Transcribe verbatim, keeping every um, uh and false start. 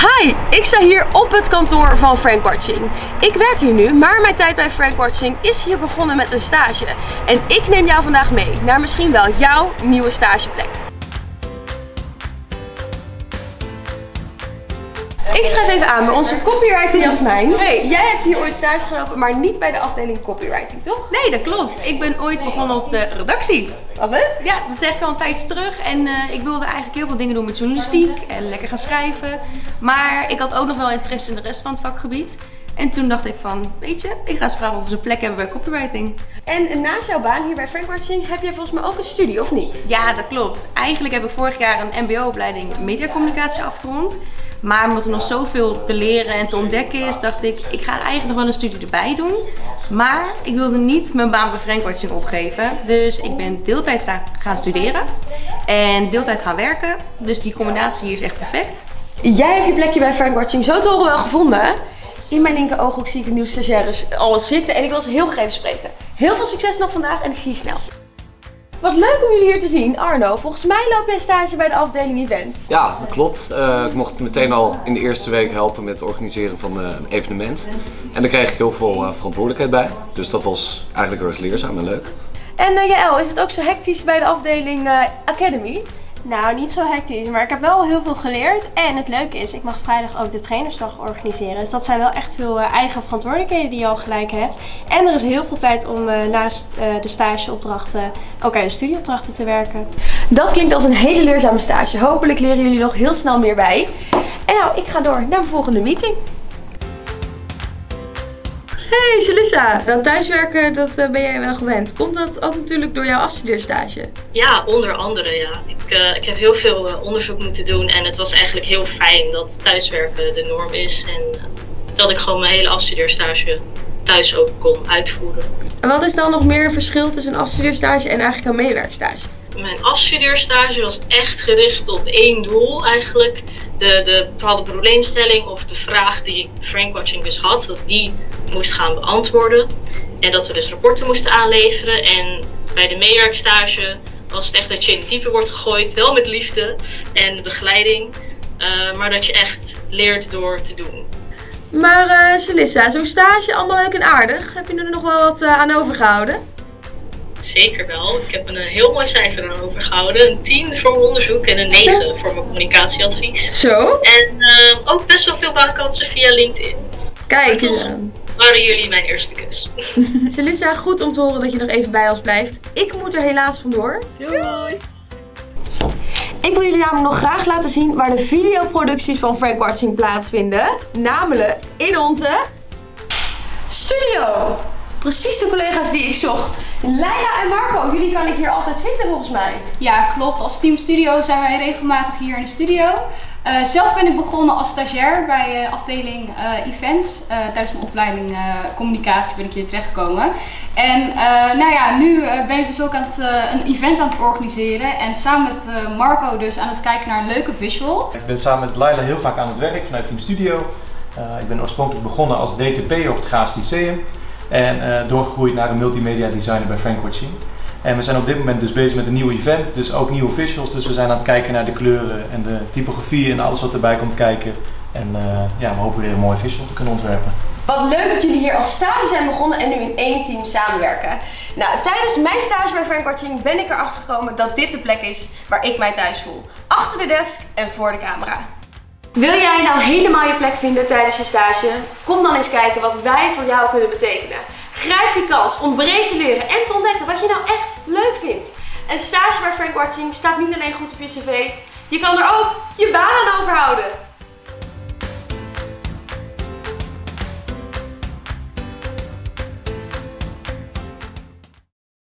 Hi, ik sta hier op het kantoor van Frank Watching. Ik werk hier nu, maar mijn tijd bij Frank Watching is hier begonnen met een stage. En ik neem jou vandaag mee naar misschien wel jouw nieuwe stageplek. Ik schrijf even aan bij onze copywriter Jasmijn. Hey, jij hebt hier ooit stage gelopen, maar niet bij de afdeling copywriting, toch? Nee, dat klopt. Ik ben ooit begonnen op de redactie. Wat leuk? Ja, dat zeg ik al een tijdje terug. En uh, ik wilde eigenlijk heel veel dingen doen met journalistiek en lekker gaan schrijven. Maar ik had ook nog wel interesse in de rest van het vakgebied. En toen dacht ik van, weet je, ik ga eens vragen of ze een plek hebben bij copywriting. En naast jouw baan hier bij Frank Watching heb jij volgens mij ook een studie, of niet? Ja, dat klopt. Eigenlijk heb ik vorig jaar een mbo-opleiding mediacommunicatie afgerond. Maar omdat er nog zoveel te leren en te ontdekken is, dacht ik, ik ga eigenlijk nog wel een studie erbij doen. Maar ik wilde niet mijn baan bij Frank Watching opgeven. Dus ik ben deeltijd gaan studeren en deeltijd gaan werken. Dus die combinatie hier is echt perfect. Jij hebt je plekje bij Frank Watching zo te horen wel gevonden. In mijn linker ooghoek zie ik de nieuwe stagiaires al zitten en ik wil ze heel graag even spreken. Heel veel succes nog vandaag en ik zie je snel. Wat leuk om jullie hier te zien. Arno, volgens mij loop jij stage bij de afdeling event. Ja, dat klopt. Uh, ik mocht meteen al in de eerste week helpen met het organiseren van uh, een evenement. En daar kreeg ik heel veel uh, verantwoordelijkheid bij. Dus dat was eigenlijk heel erg leerzaam en leuk. En uh, Jaël, is het ook zo hectisch bij de afdeling uh, Academy? Nou, niet zo hectisch, maar ik heb wel heel veel geleerd. En het leuke is, ik mag vrijdag ook de trainersdag organiseren. Dus dat zijn wel echt veel uh, eigen verantwoordelijkheden die je al gelijk hebt. En er is heel veel tijd om uh, naast uh, de stageopdrachten ook aan de studieopdrachten te werken. Dat klinkt als een hele leerzame stage. Hopelijk leren jullie nog heel snel meer bij. En nou, ik ga door naar mijn volgende meeting. Hey Celissa, dat thuiswerken, dat uh, ben jij wel gewend. Komt dat ook natuurlijk door jouw afstudeerstage? Ja, onder andere ja. Ik, uh, ik heb heel veel uh, onderzoek moeten doen en het was eigenlijk heel fijn dat thuiswerken de norm is. En uh, dat ik gewoon mijn hele afstudeerstage thuis ook kon uitvoeren. En wat is dan nog meer verschil tussen een afstudeerstage en eigenlijk een meewerkstage? Mijn afstudeerstage was echt gericht op één doel eigenlijk. De, de bepaalde probleemstelling of de vraag die Frank Watching dus had, dat die moest gaan beantwoorden. En dat we dus rapporten moesten aanleveren. En bij de meewerkstage was het echt dat je in het diepe wordt gegooid, wel met liefde en begeleiding. Uh, maar dat je echt leert door te doen. Maar uh, Celissa, zo'n stage allemaal leuk en aardig. Heb je er nog wel wat uh, aan overgehouden? Zeker wel. Ik heb een heel mooi cijfer aan overgehouden. Een tien voor mijn onderzoek en een negen Zo. voor mijn communicatieadvies. Zo? En uh, ook best wel veel baankansen via LinkedIn. Kijk eens aan. Waren jullie mijn eerste kus. Celissa, goed om te horen dat je nog even bij ons blijft. Ik moet er helaas vandoor. Doei! Ik wil jullie namelijk nog graag laten zien waar de videoproducties van Frank Watching plaatsvinden. Namelijk in onze studio. Precies de collega's die ik zocht. Leila en Marco, jullie kan ik hier altijd vinden volgens mij. Ja, klopt. Als Team Studio zijn wij regelmatig hier in de studio. Uh, zelf ben ik begonnen als stagiair bij uh, afdeling uh, events. Uh, tijdens mijn opleiding uh, communicatie ben ik hier terechtgekomen. En uh, nou ja, nu uh, ben ik dus ook aan het, uh, een event aan het organiseren. En samen met uh, Marco dus aan het kijken naar een leuke visual. Ik ben samen met Leila heel vaak aan het werk vanuit Team Studio. Uh, ik ben oorspronkelijk begonnen als D T P op het Graafs Lyceum. En uh, doorgegroeid naar een multimedia designer bij Frank Watching. En we zijn op dit moment dus bezig met een nieuw event, dus ook nieuwe visuals. Dus we zijn aan het kijken naar de kleuren en de typografie en alles wat erbij komt kijken. En uh, ja, we hopen weer een mooi visual te kunnen ontwerpen. Wat leuk dat jullie hier als stage zijn begonnen en nu in één team samenwerken. Nou, tijdens mijn stage bij Frank Watching ben ik erachter gekomen dat dit de plek is waar ik mij thuis voel. Achter de desk en voor de camera. Wil jij nou helemaal je plek vinden tijdens je stage? Kom dan eens kijken wat wij voor jou kunnen betekenen. Grijp die kans om breed te leren en te ontdekken wat je nou echt leuk vindt. Een stage bij Frank Watching staat niet alleen goed op je cv, je kan er ook je baan aan overhouden.